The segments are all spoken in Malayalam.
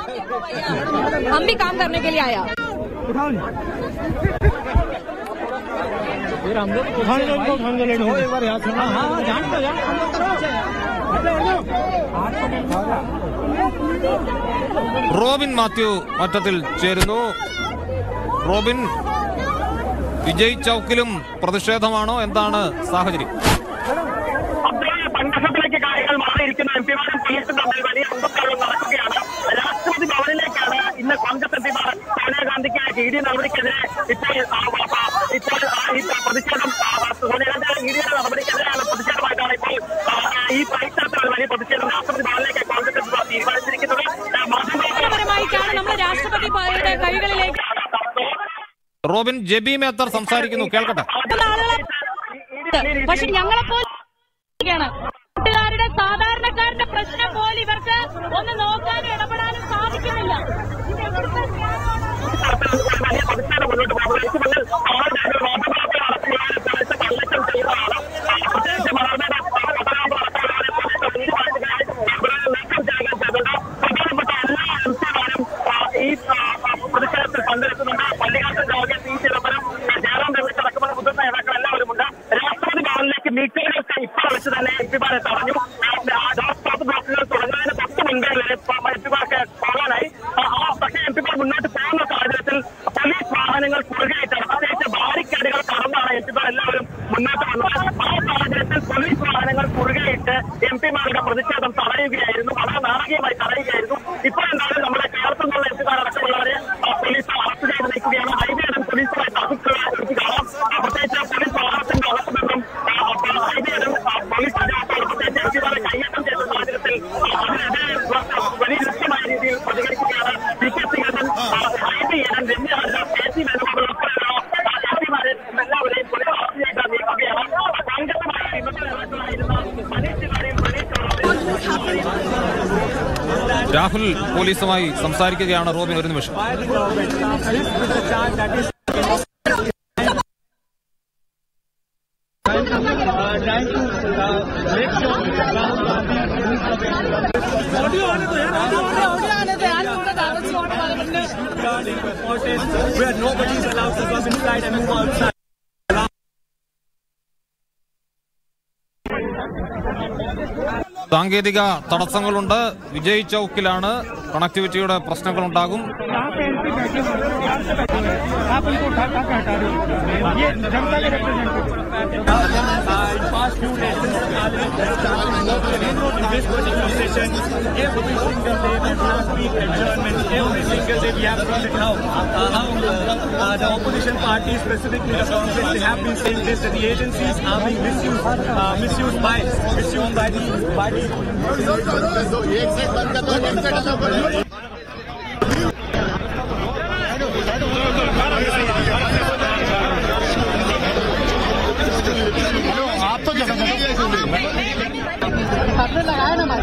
हम भी काम करने के लिए आया। റോബിൻ മാത്യു മറ്റത്തിൽ ചേരുന്നു. റോബിൻ, വിജയ് ചൌക്കിലും പ്രതിഷേധമാണോ? എന്താണ് സാഹചര്യം? സംഘർഷത്തിലേക്ക് കാര്യങ്ങൾ മാറിയിരിക്കുന്ന എംപിമാരും പോലീസും തമ്മിൽ വലിയ അന്തസ്സുകൾ നടക്കുകയാണ്. രാഷ്ട്രപതി ഭവനിലേക്കാണ് ഇന്ന് കോൺഗ്രസ് എംപിമാർ സോണിയാഗാന്ധിക്ക് ഇഡി നടപടിക്കെതിരെ ഇപ്പോൾ ഈ പ്രതിഷേധം സോണിയാഗാന്ധി ഇഡിയുടെ നടപടിക്കെതിരെയാണ് പ്രതിഷേധമായിട്ടാണ് ഇപ്പോൾ ഈ പൈസത്തിൽ വലിയ പ്രതിഷേധം രാഷ്ട്രപതി ഭവനിലേക്ക് കോൺഗ്രസ് എംപിമാർ തീരുമാനിച്ചിരിക്കുന്നത്. റോബിൻ, ജെബി മേത്തർ സംസാരിക്കുന്നു, കേൾക്കട്ടെ. പക്ഷെ ഞങ്ങളെപ്പോലെ കൂട്ടുകാരുടെ സാധാരണക്കാരുടെ പ്രശ്നം പോലും ഇവർക്ക് ഒന്ന് നോക്കാനും ഇടപെടാനും സാധിക്കുന്നില്ല. ഈ പ്രതിഷേധത്തിൽ പങ്കെടുക്കുന്നുണ്ട്. പള്ളിക്കാട്ട് ജോർജ്, പി ചിദംബരം, ജയറാം രമേശ് അടക്കമുള്ള മുതിർന്ന നേതാക്കൾ എല്ലാവരും ഉണ്ട്. രാഷ്ട്രപതി ഭവനിലേക്ക് മീറ്റിംഗുകൾക്ക് ഇപ്പോൾ വെച്ച് തന്നെ എംപിമാരെ തടഞ്ഞു. ബ്ലോക്കുകൾ തുടങ്ങുന്നതിന് തൊട്ട് മുൻപേ എംപിമാർക്ക് പോകാനായി. പക്ഷേ എംപിമാർ മുന്നോട്ട് പോകുന്ന സാഹചര്യത്തിൽ പോലീസ് വാഹനങ്ങൾ കുറുകെയിട്ടാണ്, പ്രത്യേകിച്ച് ബാരിക്കേഡുകൾ കടന്നാണ് എംപിമാർ എല്ലാവരും മുന്നോട്ട് വന്നത്. ആ സാഹചര്യത്തിൽ പോലീസ് വാഹനങ്ങൾ കുറുകെയിട്ട് എംപിമാരുടെ പ്രതിഷേധം തടയുകയായിരുന്നു, വളരെ നാടകീയമായി തടയുകയായിരുന്നു. ഇപ്പോൾ എന്തായാലും നമ്മുടെ കേരളത്തിൽ നിന്നുള്ള എംപിമാരടക്കമുള്ളവരെ പോലീസ് അറസ്റ്റ് ചെയ്ത് നീക്കുകയാണ്. ഹൈബിയഡൻ പോലീസുമായി തർക്കിക്കുക കാണാം. പ്രത്യേകിച്ച് പോലീസ് വാഹനത്തിന്റെ അകത്തു നിന്നും ഹൈബിയഡൻ പോലീസ് പ്രത്യേകിച്ച് എംപിമാരെ കൈയേറ്റം ചെയ്ത സാഹചര്യത്തിൽ അതിനെതിരെ വലിയ ശക്തമായ രീതിയിൽ പ്രതികരിക്കുകയാണ്. പി കെ സിംഗൻ, ഹൈബിയഡൻ, രമ്യരാജ, കെ സി വേണുഗോപാൽ ഉൾപ്പെടെയുള്ള എംപിമാരെ എല്ലാവരെയും പോലീസ് അറസ്റ്റ് ചെയ്ത് നീക്കുകയാണ്. കോൺഗ്രസുമായി വിമത നേതാക്കളായിരുന്ന മനീഷ് തിവാരിയും രാഹുൽ പോലീസുമായി സംസാരിക്കുകയാണ്. റോബിൻ, ഒരു നിമിഷം. സാങ്കേതിക തടസ്സങ്ങളുണ്ട്. Vijay ചൌക്കിലാണ്, കണക്ടിവിറ്റിയുടെ പ്രശ്നങ്ങളുണ്ടാകും. The opposition parties, specifically the Congress, they have been saying this, that the agencies are being misused by the आप तो जगह लगाया ना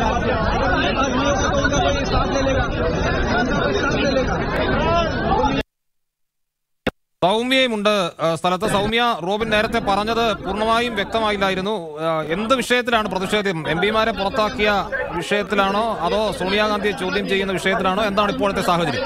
സൗമ്യയുമുണ്ട് സ്ഥലത്ത്. സൗമ്യ, റോബിൻ നേരത്തെ പറഞ്ഞത് പൂർണ്ണമായും വ്യക്തമായില്ലായിരുന്നു. എന്ത് വിഷയത്തിലാണ് പ്രതിഷേധം? എംപിമാരെ പുറത്താക്കിയ വിഷയത്തിലാണോ അതോ സോണിയാഗാന്ധിയെ ചോദ്യം ചെയ്യുന്ന വിഷയത്തിലാണോ? എന്താണ് ഇപ്പോഴത്തെ സാഹചര്യം?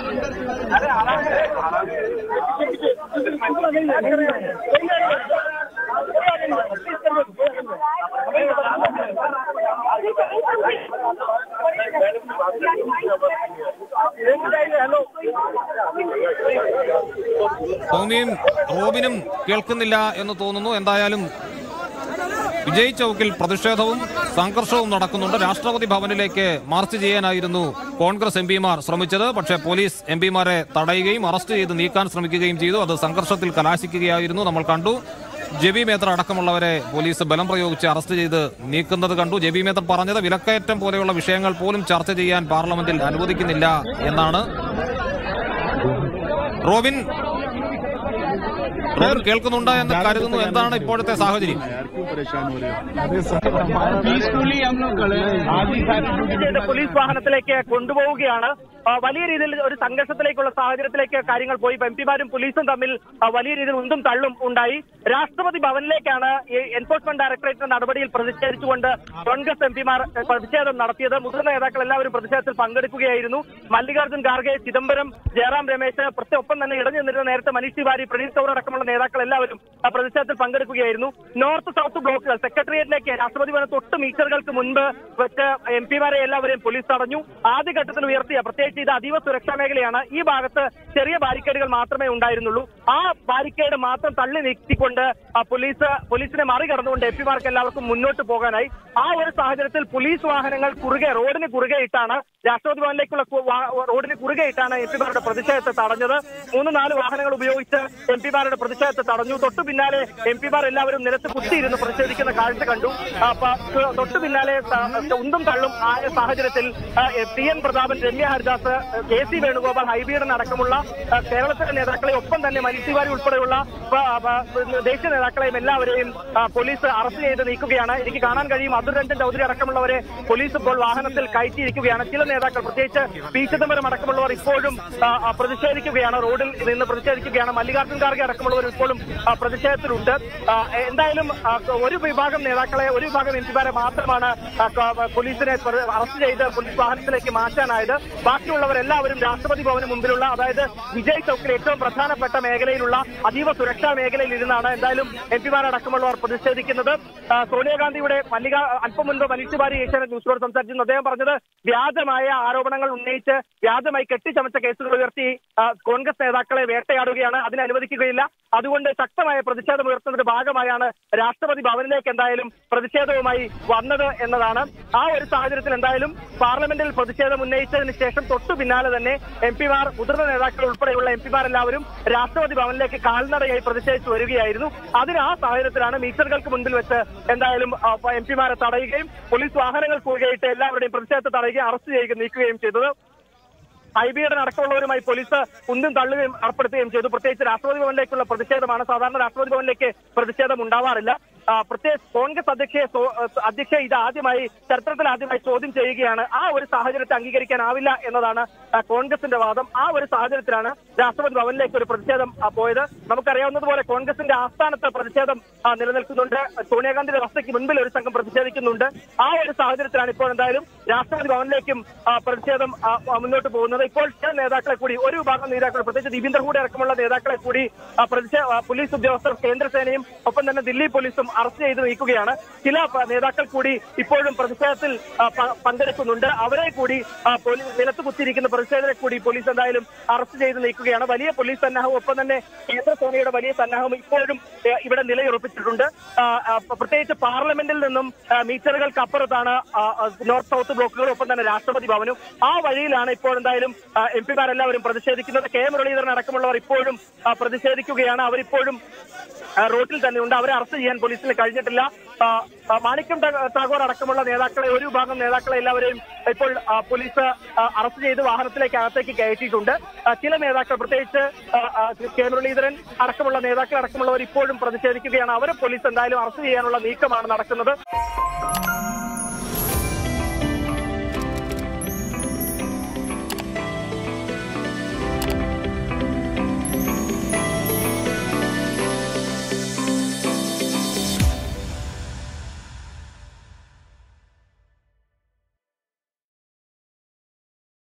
സൗമ്യയും റോബിനും കേൾക്കുന്നില്ല എന്ന് തോന്നുന്നു. എന്തായാലും വിജയ് ചൌക്കിൽ പ്രതിഷേധവും സംഘർഷവും നടക്കുന്നുണ്ട്. രാഷ്ട്രപതി ഭവനിലേക്ക് മാർച്ച് ചെയ്യാനായിരുന്നു കോൺഗ്രസ് എംപിമാർ ശ്രമിച്ചത്. പക്ഷേ പോലീസ് എംപിമാരെ തടയുകയും അറസ്റ്റ് ചെയ്ത് നീക്കാൻ ശ്രമിക്കുകയും ചെയ്തു. അത് സംഘർഷത്തിൽ കലാശിക്കുകയായിരുന്നു. നമ്മൾ കണ്ടു. ജെബി മേത്തർ അടക്കമുള്ളവരെ പോലീസ് ബലം പ്രയോഗിച്ച് അറസ്റ്റ് ചെയ്ത് നീക്കുന്നത് കണ്ടു. ജെബി മേത്തർ പറഞ്ഞത് വിലക്കയറ്റം പോലെയുള്ള വിഷയങ്ങൾ പോലും ചർച്ച ചെയ്യാൻ പാർലമെന്റിൽ അനുവദിക്കുന്നില്ല എന്നാണ്. റോബിൻ കേൾക്കുന്നുണ്ട് എന്ന് കരുതുന്നു. എന്താണ് ഇപ്പോഴത്തെ സാഹചര്യം? പോലീസ് വാഹനത്തിലേക്ക് കൊണ്ടുപോവുകയാണ്. വലിയ രീതിയിൽ ഒരു സംഘർഷത്തിലേക്കുള്ള സാഹചര്യത്തിലേക്ക് കാര്യങ്ങൾ പോയി. എംപിമാരും പോലീസും തമ്മിൽ വലിയ രീതിയിൽ ഉന്തും തള്ളും ഉണ്ടായി. രാഷ്ട്രപതി ഭവനിലേക്കാണ് എൻഫോഴ്സ്മെന്റ് ഡയറക്ടറേറ്റിന്റെ നടപടിയിൽ പ്രതിഷേധിച്ചുകൊണ്ട് കോൺഗ്രസ് എംപിമാർ പ്രതിഷേധം നടത്തിയത്. മുതിർന്ന നേതാക്കൾ എല്ലാവരും പ്രതിഷേധത്തിൽ പങ്കെടുക്കുകയായിരുന്നു. മല്ലികാർജ്ജുൻ ഖാർഗെ, ചിദംബരം, ജയറാം രമേശ്, ഒപ്പം തന്നെ ഇടഞ്ഞു നിന്നിരുന്ന നേരത്തെ മനീഷ് തിവാരി, പ്രണീത് കൗർ അടക്കമുള്ള നേതാക്കൾ എല്ലാവരും പ്രതിഷേധത്തിൽ പങ്കെടുക്കുകയായിരുന്നു. നോർത്ത് സൗത്ത് ബ്ലോക്കുകൾ സെക്രട്ടേറിയറ്റിലേക്ക് രാഷ്ട്രപതി ഭവന 8 മീറ്ററുകൾക്ക് മുൻപ് വെച്ച് എംപിമാരെ എല്ലാവരെയും പോലീസ് തടഞ്ഞു. ആദ്യഘട്ടത്തിൽ ഉയർത്തിയ, പ്രത്യേകിച്ച് ഇത് അതീവ സുരക്ഷാ മേഖലയാണ്, ഈ ഭാഗത്ത് ചെറിയ ബാരിക്കേഡുകൾ മാത്രമേ ഉണ്ടായിരുന്നുള്ളൂ. ആ ബാരിക്കേഡ് മാത്രം തള്ളി നീക്കിക്കൊണ്ട് പോലീസിനെ മറികടന്നുകൊണ്ട് എംപിമാർക്ക് എല്ലാവർക്കും മുന്നോട്ട് പോകാനായി. ആ ഒരു സാഹചര്യത്തിൽ പോലീസ് വാഹനങ്ങൾ റോഡിന് കുറുകെ ഇട്ടാണ് രാഷ്ട്രപതി ഭവനിലേക്കുള്ള റോഡിന് കുറുകെ ഇട്ടാണ് എംപിമാരുടെ പ്രതിഷേധത്തെ തടഞ്ഞത്. 3-4 വാഹനങ്ങൾ ഉപയോഗിച്ച് എംപിമാരുടെ പ്രതിഷേധത്തെ തടഞ്ഞു. തൊട്ടു പിന്നാലെ എംപിമാർ എല്ലാവരും നിലത്ത് കുത്തിയിരുന്ന് പ്രതിഷേധിക്കുന്ന കാഴ്ച കണ്ടു. തൊട്ടു പിന്നാലെ ഉന്തും തള്ളും ആയ സാഹചര്യത്തിൽ PN പ്രതാപൻ, രമ്യ ഹരിദാസ്, KC വേണുഗോപാൽ, ഹൈബീഡൻ അടക്കമുള്ള കേരളത്തിലെ നേതാക്കളെ, ഒപ്പം തന്നെ മനീഷ് തിവാരി ഉൾപ്പെടെയുള്ള ദേശീയ നേതാക്കളെയും എല്ലാവരെയും പോലീസ് അറസ്റ്റ് ചെയ്ത് നീക്കുകയാണ്. എനിക്ക് കാണാൻ കഴിയും അബ്ദുൾ രഞ്ജൻ ചൗധരി അടക്കമുള്ളവരെ പോലീസ് ഇപ്പോൾ വാഹനത്തിൽ കയറ്റിയിരിക്കുകയാണ്. ചില നേതാക്കൾ, പ്രത്യേകിച്ച് പി ചിദംബരം അടക്കമുള്ളവർ ഇപ്പോഴും പ്രതിഷേധിക്കുകയാണ്, റോഡിൽ നിന്ന് പ്രതിഷേധിക്കുകയാണ്. മല്ലികാർജ്ജുൻ ഖാർഗെ അടക്കമുള്ളവർ ഇപ്പോഴും പ്രതിഷേധത്തിലുണ്ട്. എന്തായാലും ഒരു വിഭാഗം നേതാക്കളെ, ഒരു വിഭാഗം എംപിമാരെ മാത്രമാണ് പോലീസിനെ അറസ്റ്റ് ചെയ്ത് പോലീസ് വാഹനത്തിലേക്ക് മാറ്റാനായത്. ബാക്കിയുള്ളവരെല്ലാവരും രാഷ്ട്രപതി ഭവന് മുമ്പിലുള്ള, അതായത് വിജയ് ചൌക്കിലെ ഏറ്റവും പ്രധാനപ്പെട്ട മേഖലയിലുള്ള അതീവ സുരക്ഷാ മേഖലയിൽ ഇരുന്നാണ് എന്തായാലും എംപിമാരടക്കമുള്ളവർ പ്രതിഷേധിക്കുന്നത്. സോണിയാഗാന്ധിയുടെ അല്പം മുൻപ് മനീഷ് തിവാരി ഏഷ്യാനെറ്റ് ന്യൂസിനോട് സംസാരിച്ചിരുന്നു. അദ്ദേഹം പറഞ്ഞത് വ്യാജമായ ആരോപണങ്ങൾ ഉന്നയിച്ച് വ്യാജമായി കെട്ടിച്ചമച്ച കേസുകൾ ഉയർത്തി കോൺഗ്രസ് നേതാക്കളെ വേട്ടയാടുകയാണ്, അതിനെ അനുവദിക്കുകയില്ല. അതുകൊണ്ട് ശക്തമായ പ്രതിഷേധം ഉയർത്തുന്നതിന്റെ ഭാഗമായാണ് രാഷ്ട്രപതി ഭവനിലേക്ക് എന്തായാലും പ്രതിഷേധവുമായി വന്നത് എന്നതാണ്. ആ ഒരു സാഹചര്യത്തിൽ എന്തായാലും പാർലമെന്റിൽ പ്രതിഷേധം ഉന്നയിച്ചതിന് ശേഷം തൊട്ടു പിന്നാലെ തന്നെ എംപിമാർ, മുതിർന്ന നേതാക്കൾ ഉൾപ്പെടെയുള്ള എംപിമാരെല്ലാവരും രാഷ്ട്രപതി ഭവനിലേക്ക് കാൽനടയായി പ്രതിഷേധിച്ചു വരികയായിരുന്നു. ആ സാഹചര്യത്തിലാണ് മീറ്ററുകൾക്ക് മുൻപിൽ വെച്ച് എന്തായാലും എംപിമാരെ തടയുകയും പോലീസ് വാഹനങ്ങൾ പോവുകയിട്ട് എല്ലാവരുടെയും പ്രതിഷേധത്തെ തടയുകയും അറസ്റ്റ് ചെയ്യുകയും നീക്കുകയും ചെയ്തത്. ഹൈബീഡൻ അടക്കമുള്ളവരുമായി പോലീസ് ഉന്തും തള്ളുകയും ഏർപ്പെടുത്തുകയും ചെയ്തു. പ്രത്യേകിച്ച് രാഷ്ട്രപതി ഭവനിലേക്കുള്ള പ്രതിഷേധമാണ്. സാധാരണ രാഷ്ട്രപതി ഭവനിലേക്ക് പ്രതിഷേധം ഉണ്ടാവാറില്ല. പ്രത്യേകിച്ച് കോൺഗ്രസ് അധ്യക്ഷ ഇത് ചരിത്രത്തിൽ ആദ്യമായി ചോദ്യം ചെയ്യുകയാണ്. ആ ഒരു സാഹചര്യത്തെ അംഗീകരിക്കാനാവില്ല എന്നതാണ് കോൺഗ്രസിന്റെ വാദം. ആ ഒരു സാഹചര്യത്തിലാണ് രാഷ്ട്രപതി ഭവനിലേക്ക് ഒരു പ്രതിഷേധം പോയത്. നമുക്കറിയാവുന്നതുപോലെ കോൺഗ്രസിന്റെ ആസ്ഥാനത്ത് പ്രതിഷേധം നിലനിൽക്കുന്നുണ്ട്. സോണിയാഗാന്ധിയുടെ വസതിക്ക് മുൻപിൽ ഒരു സംഘം പ്രതിഷേധിക്കുന്നുണ്ട്. ആ ഒരു സാഹചര്യത്തിലാണ് ഇപ്പോൾ എന്തായാലും രാഷ്ട്രപതി ഭവനിലേക്കും പ്രതിഷേധം മുന്നോട്ട് പോകുന്നത്. ഇപ്പോൾ ചില നേതാക്കളെ കൂടി, ഒരു വിഭാഗം നേതാക്കൾ, പ്രത്യേകിച്ച് ദീപേന്ദർ ഹൂഡ അടക്കമുള്ള നേതാക്കളെ കൂടി പോലീസ് ഉദ്യോഗസ്ഥർ, കേന്ദ്രസേനയും ഒപ്പം തന്നെ ദില്ലി പോലീസും അറസ്റ്റ് ചെയ്ത് നീക്കുകയാണ്. ചില നേതാക്കൾ കൂടി ഇപ്പോഴും പ്രതിഷേധത്തിൽ പങ്കെടുക്കുന്നുണ്ട്. അവരെ കൂടി നിലത്ത് കുത്തിയിരിക്കുന്ന പ്രതിഷേധരെ കൂടി പോലീസ് എന്തായാലും അറസ്റ്റ് ചെയ്ത് നീക്കുകയാണ്. വലിയ പോലീസ് സന്നാഹവും ഒപ്പം തന്നെ കേന്ദ്രസേനയുടെ വലിയ സന്നാഹവും ഇപ്പോഴും ഇവിടെ നിലയുറപ്പിച്ചിട്ടുണ്ട്. പ്രത്യേകിച്ച് പാർലമെന്റിൽ നിന്നും മീറ്ററുകൾക്ക് അപ്പുറത്താണ് നോർത്ത് സൗത്ത് ബ്ലോക്കുകളും ഒപ്പം തന്നെ രാഷ്ട്രപതി ഭവനും. ആ വഴിയിലാണ് ഇപ്പോൾ എന്തായാലും എംപിമാരെല്ലാവരും പ്രതിഷേധിക്കുന്നത്. കെ മുരളീധരൻ അടക്കമുള്ളവർ ഇപ്പോഴും പ്രതിഷേധിക്കുകയാണ്. അവരിപ്പോഴും റോഡിൽ തന്നെയുണ്ട്. അവരെ അറസ്റ്റ് ചെയ്യാൻ പോലീസിന് കഴിഞ്ഞിട്ടില്ല. മാണിക്യം ടാഗോർ അടക്കമുള്ള നേതാക്കളെ, ഒരു വിഭാഗം നേതാക്കളെ എല്ലാവരെയും ഇപ്പോൾ പോലീസ് അറസ്റ്റ് ചെയ്ത് വാഹനത്തിലേക്ക് അകത്തേക്ക് കയറ്റിയിട്ടുണ്ട്. ചില നേതാക്കൾ, പ്രത്യേകിച്ച് കെ മുരളീധരൻ അടക്കമുള്ള നേതാക്കൾ അടക്കമുള്ളവർ ഇപ്പോഴും പ്രതിഷേധിക്കുകയാണ്. അവരെ പോലീസ് എന്തായാലും അറസ്റ്റ് ചെയ്യാനുള്ള നീക്കമാണ് നടക്കുന്നത്.